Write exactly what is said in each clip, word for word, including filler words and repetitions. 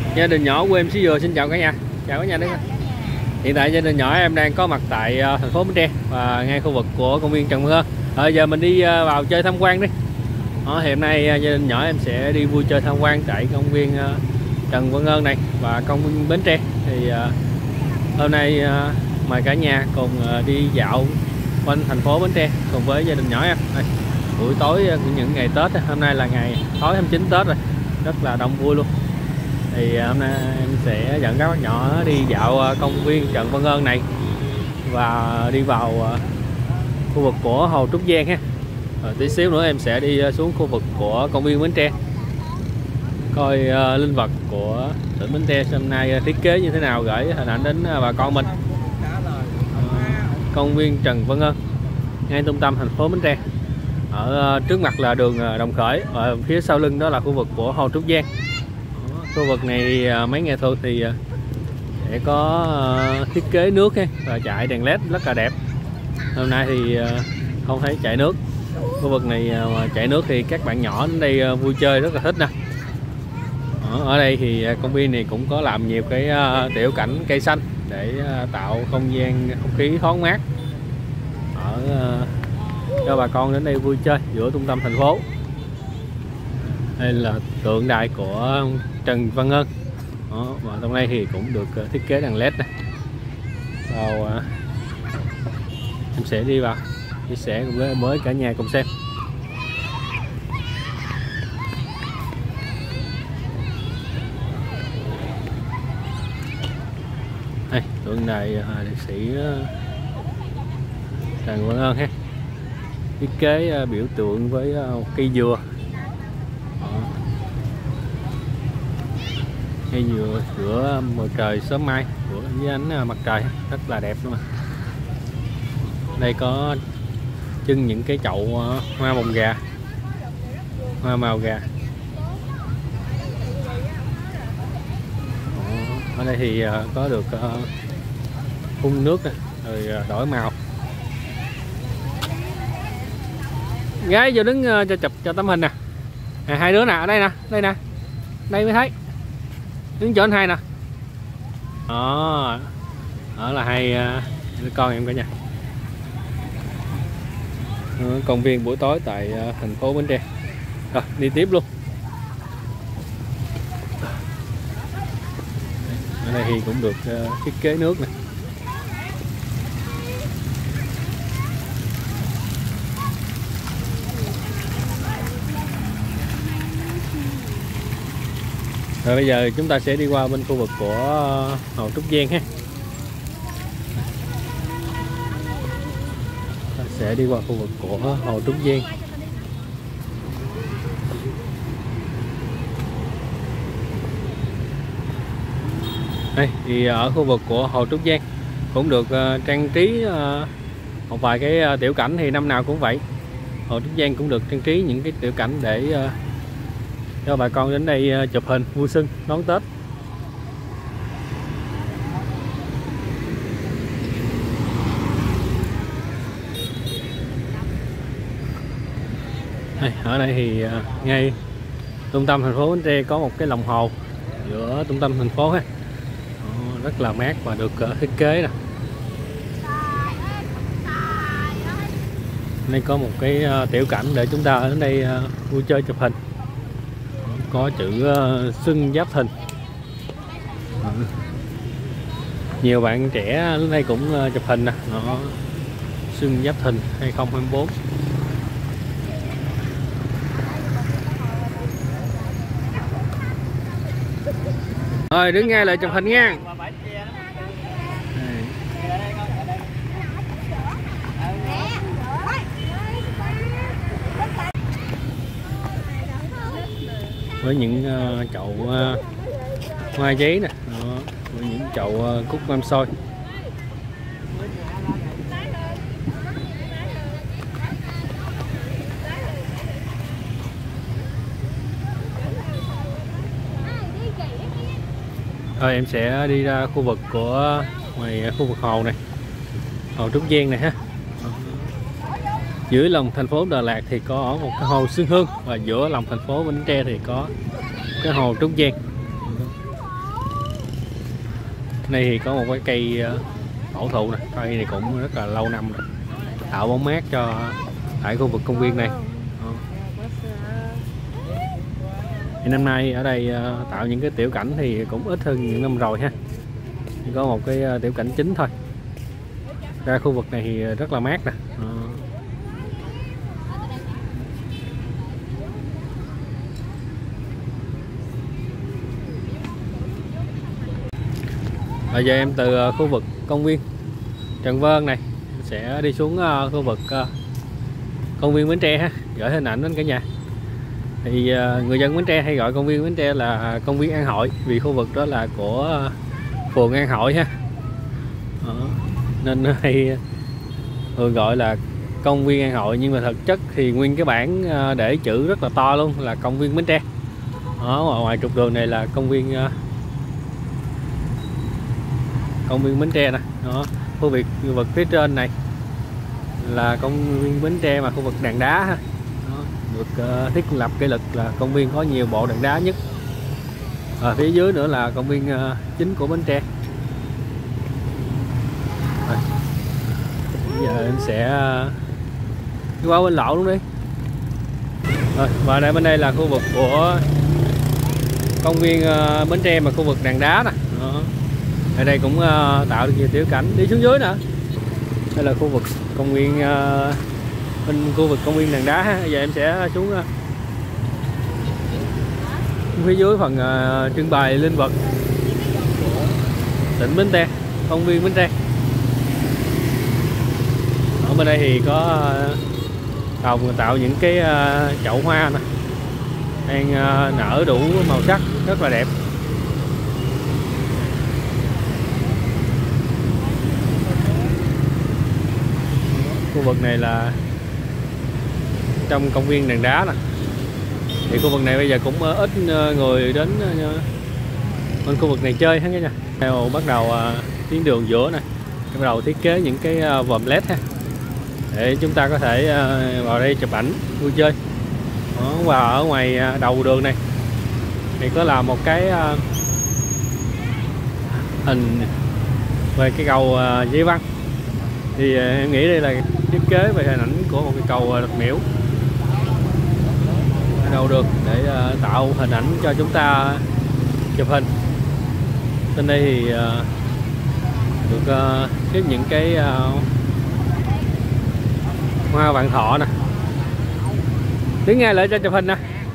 Gia đình nhỏ của em Xí Dừa xin chào cả nhà. Chào cả nhà. Đấy. Hiện tại gia đình nhỏ em đang có mặt tại uh, thành phố Bến Tre và ngay khu vực của công viên Trần Văn Ơn. Ờ, giờ mình đi uh, vào chơi tham quan đi. Đó, hiện nay uh, gia đình nhỏ em sẽ đi vui chơi tham quan tại công viên uh, Trần Văn Ơn này và công viên Bến Tre. Thì uh, hôm nay uh, mời cả nhà cùng uh, đi dạo quanh thành phố Bến Tre cùng với gia đình nhỏ em. Đây, buổi tối của những ngày Tết, hôm nay là ngày tối hai mươi chín Tết rồi, rất là đông vui luôn. Thì hôm nay em sẽ dẫn các bác nhỏ đi dạo công viên Trần Văn Ơn này và đi vào khu vực của Hồ Trúc Giang ha. Rồi tí xíu nữa em sẽ đi xuống khu vực của công viên Bến Tre coi uh, linh vật của tỉnh Bến Tre hôm nay thiết kế như thế nào, gửi hình ảnh đến bà con mình. Uh, công viên Trần Văn Ơn ngay trung tâm thành phố Bến Tre. Ở uh, trước mặt là đường Đồng Khởi, ở phía sau lưng đó là khu vực của Hồ Trúc Giang. Khu vực này mấy ngày thôi thì sẽ có thiết kế nước và chạy đèn led rất là đẹp. Hôm nay thì không thấy chạy nước. Khu vực này mà chạy nước thì các bạn nhỏ đến đây vui chơi rất là thích nè. Ở đây thì công viên này cũng có làm nhiều cái tiểu cảnh cây xanh để tạo không gian không khí thoáng mát ở cho bà con đến đây vui chơi giữa trung tâm thành phố. Đây là tượng đài của Trần Văn Ơn. Đó, và trong đây thì cũng được thiết kế đèn led này. Vào uh, em sẽ đi vào chia sẻ cùng với mới cả nhà cùng xem. Đây, tượng đài uh, liệt sĩ uh, Trần Văn Ơn ha. Thiết kế uh, biểu tượng với uh, cây dừa. Ngay dừa giữa bầu trời sớm mai của với ánh mặt trời rất là đẹp luôn. Đây có trưng những cái chậu hoa bồng gà, hoa màu gà. Ở đây thì có được phun nước này, rồi đổi màu. Gái vô đứng cho chụp cho tấm hình nè. À, hai đứa nè, ở đây nè, đây nè, đây mới thấy. Đứng chỗ anh hai nè. Đó, đó là hai đứa con em cả nhà. Công viên buổi tối tại thành phố Bến Tre. Rồi đi tiếp luôn. Ở đây thì cũng được thiết kế nước nè. Rồi bây giờ chúng ta sẽ đi qua bên khu vực của Hồ Trúc Giang ha. Ta sẽ đi qua khu vực của Hồ Trúc Giang. Đây thì ở khu vực của Hồ Trúc Giang cũng được uh, trang trí uh, một vài cái uh, tiểu cảnh, thì năm nào cũng vậy. Hồ Trúc Giang cũng được trang trí những cái tiểu cảnh để uh, cho bà con đến đây chụp hình vui xuân đón Tết. Đây, ở đây thì ngay trung tâm thành phố Bến Tre có một cái lòng hồ giữa trung tâm thành phố ha. Rất là mát và được thiết kế nè. Đây có một cái tiểu cảnh để chúng ta đến đây vui chơi chụp hình. Có chữ uh, Xuân Giáp Thìn. Nhiều bạn trẻ đến đây cũng uh, chụp hình nè. Nó Xuân Giáp Thìn hai không hai tư. Rồi đứng ngay lại chụp hình nha. Với những uh, chậu uh, hoa giấy nè, đó, với những chậu uh, cúc mâm xôi. Rồi em sẽ đi ra khu vực của ngoài khu vực hồ này, Hồ Trúc Giang này ha. Dưới lòng thành phố Đà Lạt thì có ở một cái hồ Xuân Hương, và giữa lòng thành phố Bến Tre thì có cái hồ Trúc Giang. Đây thì có một cái cây cổ thụ nè, cây này cũng rất là lâu năm rồi, tạo bóng mát cho tại khu vực công viên này. Thì năm nay ở đây tạo những cái tiểu cảnh thì cũng ít hơn những năm rồi ha. Chỉ có một cái tiểu cảnh chính thôi. Ra khu vực này thì rất là mát nè. Bây giờ em từ khu vực công viên Trần Văn này sẽ đi xuống khu vực công viên Bến Tre ha, gửi hình ảnh đến cả nhà. Thì người dân Bến Tre hay gọi công viên Bến Tre là công viên An Hội, vì khu vực đó là của phường An Hội ha. Đó. Nên hay thường gọi là công viên An Hội, nhưng mà thực chất thì nguyên cái bảng để chữ rất là to luôn là công viên Bến Tre. Ở ngoài trục đường này là công viên công viên Bến Tre nè. Đó, khu vực khu vực phía trên này là công viên Bến Tre mà khu vực đàn đá ha. Đó, được uh, thiết lập kỷ lục là công viên có nhiều bộ đàn đá nhất. Ở phía dưới nữa là công viên uh, chính của Bến Tre. Rồi. Bây giờ em sẽ uh, đi qua bên lộ luôn đi. Rồi, và đây bên đây là khu vực của công viên uh, Bến Tre mà khu vực đàn đá nè. Đó. Ở đây cũng uh, tạo được nhiều tiểu cảnh. Đi xuống dưới nữa. Đây là khu vực công viên uh, bên khu vực công viên đàn đá ha. Bây giờ em sẽ xuống uh, phía dưới phần uh, trưng bày linh vật của tỉnh Bến Tre, công viên Bến Tre. Ở bên đây thì có uh, tạo, tạo những cái uh, chậu hoa nè, đang uh, nở đủ màu sắc rất là đẹp. Khu vực này là trong công viên đàn đá nè. Thì khu vực này bây giờ cũng ít người đến bên khu vực này chơi hết nha. Theo bắt đầu tuyến đường giữa này, bắt đầu thiết kế những cái vòm led ha, để chúng ta có thể vào đây chụp ảnh vui chơi. Đó, và ở ngoài đầu đường này thì có làm một cái hình về cái cầu Dây Văn. Thì em nghĩ đây là thiết kế về hình ảnh của một cái cầu đặc miễu ở đầu đường để uh, tạo hình ảnh cho chúng ta chụp hình. Trên đây thì uh, được uh, tiếp những cái uh, hoa vạn thọ nè, tiếng nghe lại cho chụp hình nè.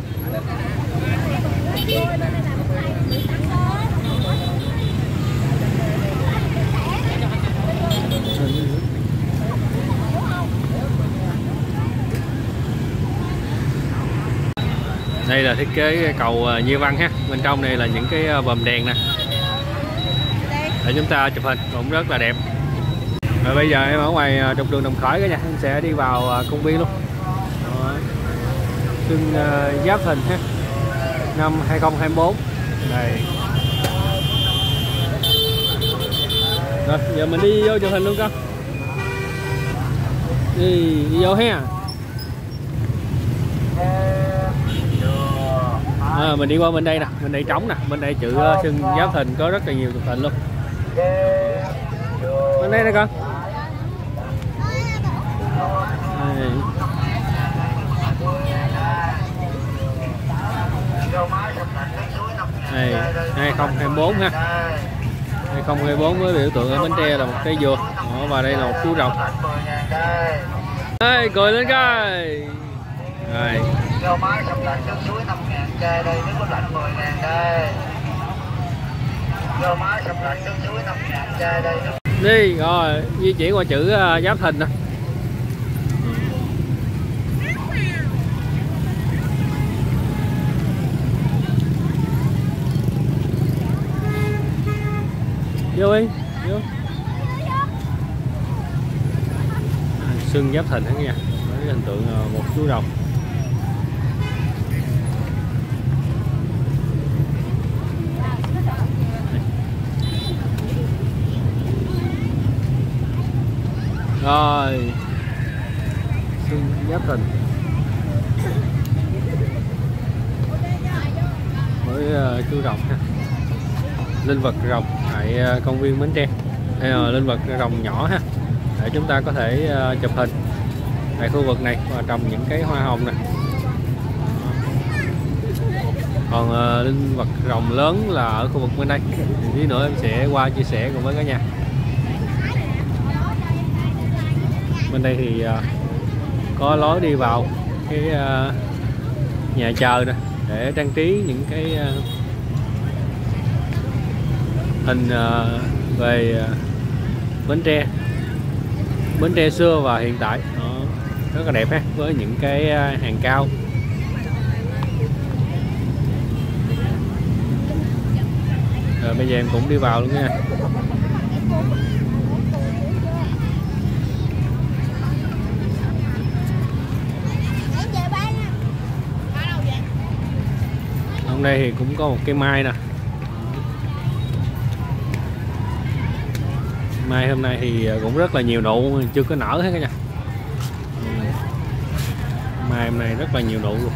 Đây là thiết kế cầu Nhiêu Văn ha. Bên trong này là những cái bờm đèn nè để chúng ta chụp hình cũng rất là đẹp. Rồi bây giờ em ở ngoài trục đường Đồng Khởi cả nhà, em sẽ đi vào công viên luôn. Xuân uh, Giáp Thìn ha, năm hai không hai tư. Đây. Rồi giờ mình đi vô chụp hình luôn con. Đi, đi vô ha. À, mình đi qua bên đây nè, bên đây trống nè, bên đây chữ Xuân Giáp Thìn có rất là nhiều chụp hình luôn. Bên đây nè con. Đây. Đây, hai không hai tư ha. hai không hai tư với biểu tượng ở Bến Tre là một cây dừa. Đó, và đây là một chú rồng. Đây, cười lên coi. Rồi. Rau má sâm lạnh nước suối năm ngàn chai đây, nước có lạnh mười ngàn đây. Rau má sâm lạnh nước suối năm ngàn chai đây. Nước... Đi, rồi, di chuyển qua chữ uh, Giáp Thìn nè. Vô đi, vô. À, Xuân Giáp Thìn hết nha. Với hình tượng uh, một chú rồng. Rồi Xuân Giáp Thìn với uh, chú rồng ha, linh vật rồng này. tại công viên Bến Tre. Đây là linh vật rồng nhỏ ha, để chúng ta có thể chụp hình tại khu vực này và trồng những cái hoa hồng này. Còn uh, linh vật rồng lớn là ở khu vực bên đây. Tí nữa em sẽ qua chia sẻ cùng với cả nhà. Bên đây thì uh, có lối đi vào cái uh, nhà chờ nè, để trang trí những cái uh, hình uh, về uh, Bến Tre, Bến Tre xưa và hiện tại. Đó, rất là đẹp ha, với những cái uh, hàng cao. Rồi bây giờ em cũng đi vào luôn nha. Hôm nay thì cũng có một cây mai nè. Mai hôm nay thì cũng rất là nhiều nụ, chưa có nở hết cả nhà. Mai hôm nay rất là nhiều nụ luôn.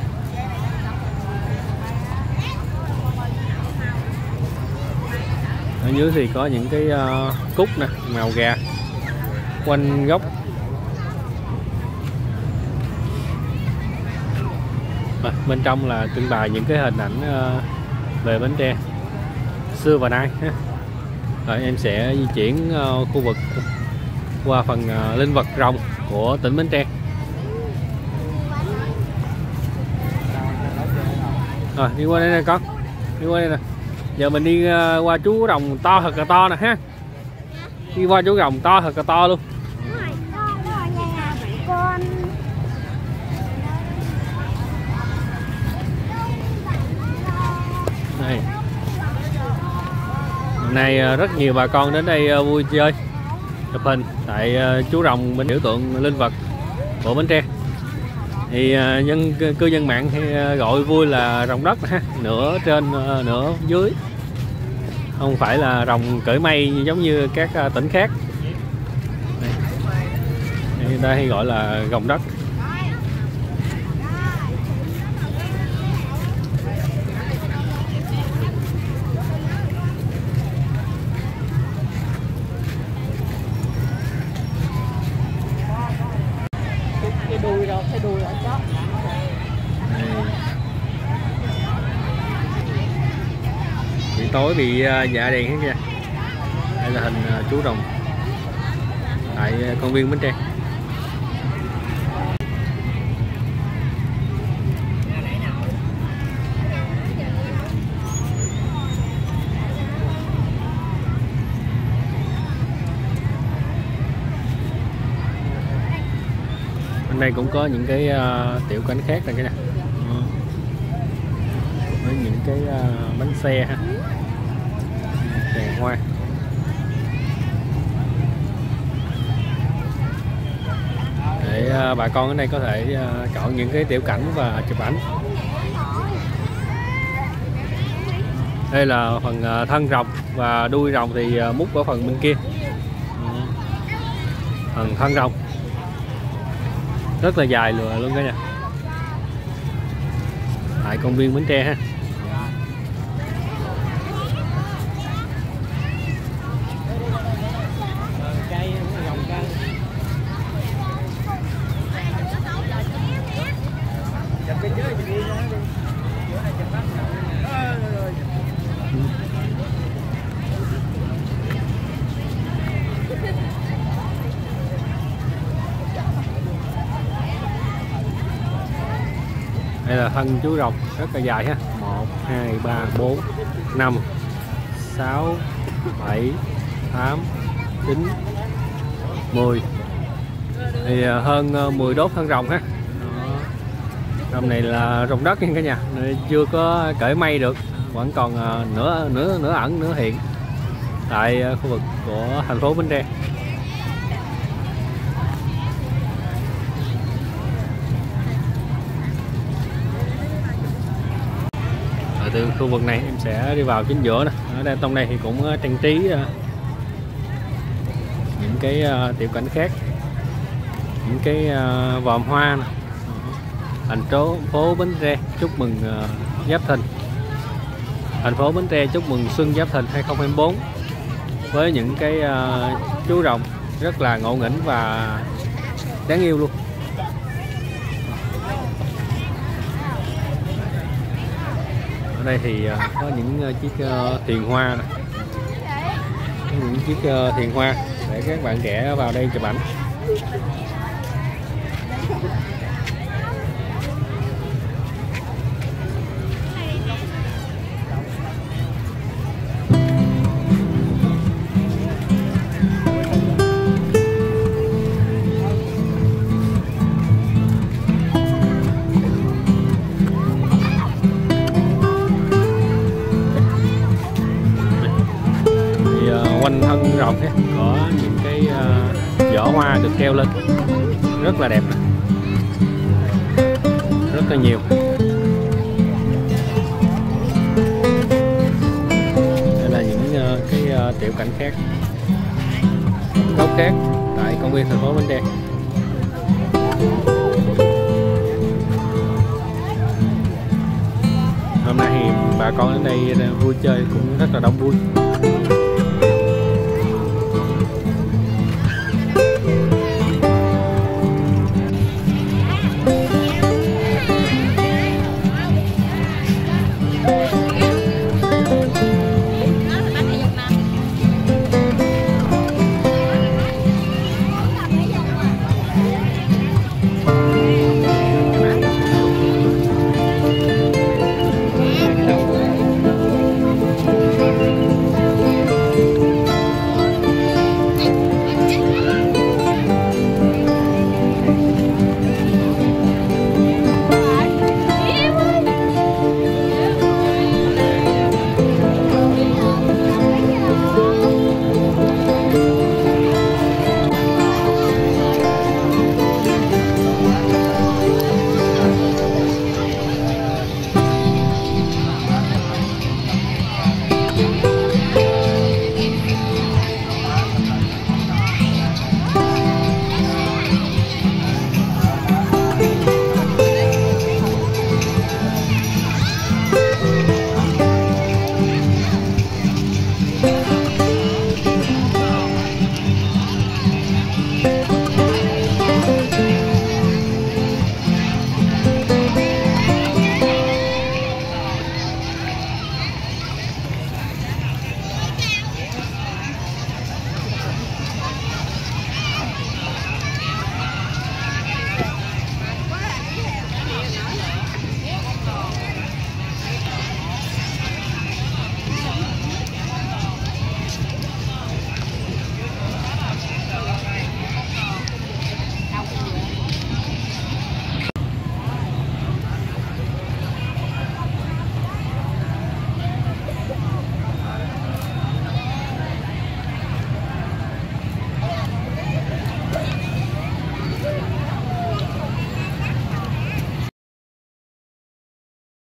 Ở dưới thì có những cái uh, cúc nè, màu gà quanh gốc. À, bên trong là trưng bày những cái hình ảnh uh, về Bến Tre xưa và nay. Rồi em sẽ di chuyển uh, khu vực qua phần uh, linh vật rồng của tỉnh Bến Tre. Rồi đi qua đây nè con, đi qua đây nè. Giờ mình đi uh, qua chú rồng to thật là to nè ha. Đi qua chú rồng to thật là to luôn. Đây. Hôm nay uh, rất nhiều bà con đến đây uh, vui chơi, chụp hình tại uh, chú rồng bên biểu tượng linh vật của Bến Tre. Thì uh, dân cư dân mạng thì uh, gọi vui là rồng đất ha, nửa trên uh, nửa dưới, không phải là rồng cởi mây giống như các uh, tỉnh khác. Đây. Đây, đây gọi là rồng đất. Cái đuôi đâu, cái đuôi ở chót. Buổi tối bị uh, dạ đèn hết kìa. Đây là hình uh, chú rồng tại uh, công viên Bến Tre. Bên đây cũng có những cái uh, tiểu cảnh khác này cái nè, với những cái uh, bánh xe ha, đèn hoa. Để uh, bà con ở đây có thể uh, chọn những cái tiểu cảnh và chụp ảnh. Đây là phần uh, thân rồng và đuôi rồng thì uh, mút ở phần bên kia. Phần thân rồng rất là dài lừa luôn cả nhà, tại công viên Bến Tre ha. Đây là thân chú rồng rất là dài ha, một, hai, ba, bốn, năm, sáu, bảy, tám, chín, mười. Thì hơn mười đốt thân rồng ha. Rồng này là rồng đất nha cả nhà, chưa có cởi mây được, vẫn còn nửa nửa nửa ẩn nửa hiện tại khu vực của thành phố Bến Tre. Từ khu vực này em sẽ đi vào chính giữa nè. Ở đây trong đây thì cũng trang trí những cái tiểu cảnh khác, những cái vòm hoa nè. Thành phố phố Bến Tre chúc mừng Giáp Thìn. Thành phố Bến Tre chúc mừng Xuân Giáp Thìn hai không hai bốn. với những cái uh, chú rồng rất là ngộ nghĩnh và đáng yêu luôn. Ở đây thì uh, có những uh, chiếc uh, thuyền hoa này. Có những chiếc uh, thuyền hoa để các bạn trẻ vào đây chụp ảnh. Quanh thân rồng ấy, có những cái uh, giỏ hoa được treo lên rất là đẹp, rất là nhiều. Đây là những uh, cái uh, tiểu cảnh khác, góc khác tại công viên thành phố Bến Tre. Hôm nay thì bà con đến đây vui chơi cũng rất là đông vui.